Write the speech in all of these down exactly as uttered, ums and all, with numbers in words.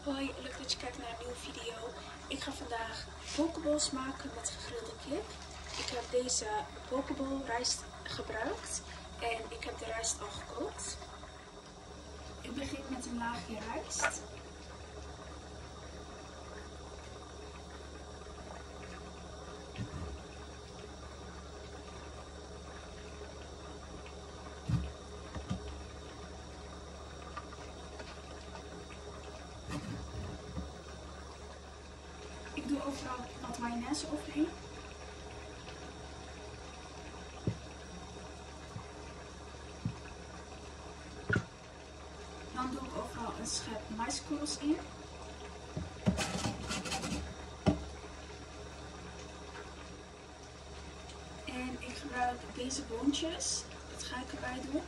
Hoi, leuk dat je kijkt naar een nieuwe video. Ik ga vandaag pokeballs maken met gegrilde kip. Ik heb deze pokeball rijst gebruikt en ik heb de rijst al gekookt. Ik begin met een laagje rijst. Ik doe overal wat mayonaise overheen. Dan doe ik overal een schep maiskorrels in. En ik gebruik deze boontjes. Dat ga ik erbij doen.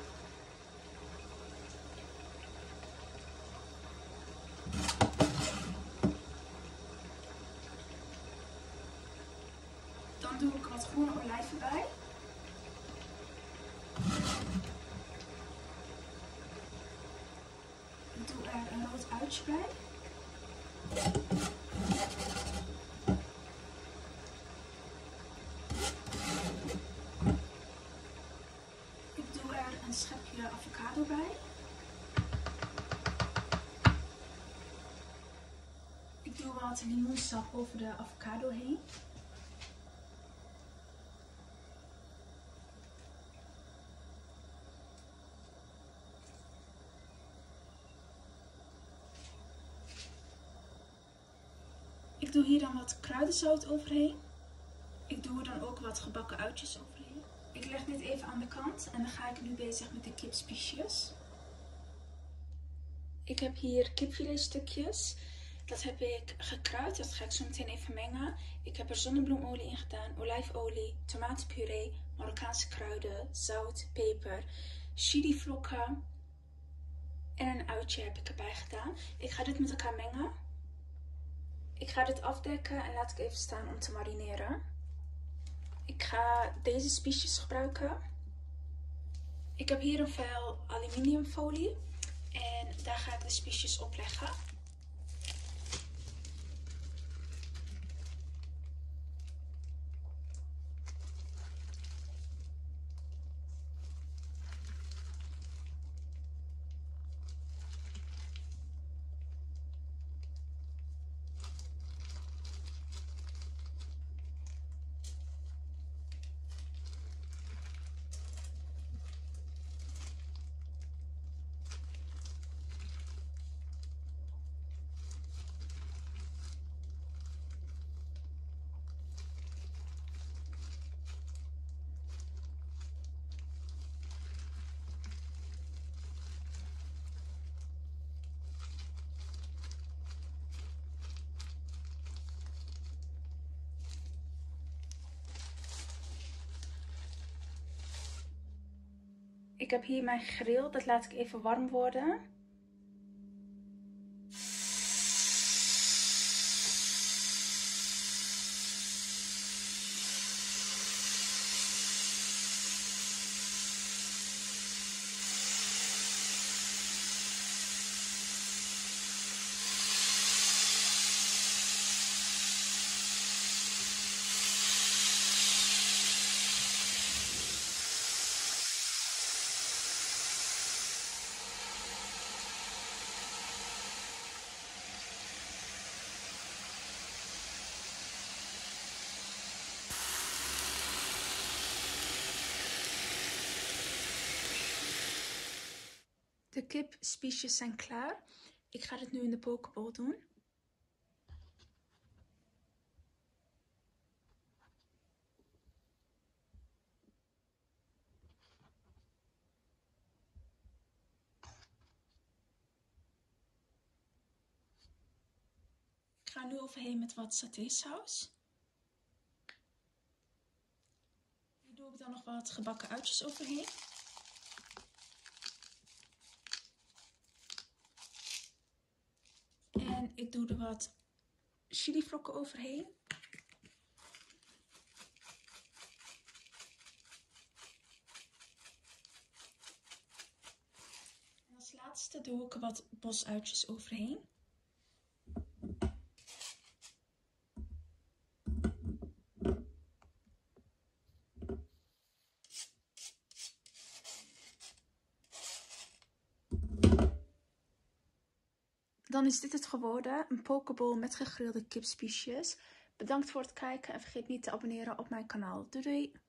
Dan doe ik wat groene olijven bij. Ik doe er een rood uitje bij. Ik doe er een schepje avocado bij. Ik doe wat limoensap over de avocado heen. Ik doe hier dan wat kruidenzout overheen. Ik doe er dan ook wat gebakken uitjes overheen. Ik leg dit even aan de kant en dan ga ik nu bezig met de kipspiesjes. Ik heb hier kipfiletstukjes. Dat heb ik gekruid, dat ga ik zo meteen even mengen. Ik heb er zonnebloemolie in gedaan, olijfolie, tomatenpuree, Marokkaanse kruiden, zout, peper, chilivlokken en een uitje heb ik erbij gedaan. Ik ga dit met elkaar mengen. Ik ga dit afdekken en laat ik even staan om te marineren. Ik ga deze spiesjes gebruiken. Ik heb hier een vel aluminiumfolie en daar ga ik de spiesjes op leggen. Ik heb hier mijn grill, dat laat ik even warm worden. De kipspiesjes zijn klaar. Ik ga dit nu in de pokeball doen. Ik ga nu overheen met wat satésaus. Hier doe ik dan nog wat gebakken uitjes overheen. En ik doe er wat chilivlokken overheen. En als laatste doe ik er wat bosuitjes overheen. Dan is dit het geworden. Een pokeball met gegrilde kipspiesjes. Bedankt voor het kijken en vergeet niet te abonneren op mijn kanaal. Doei doei!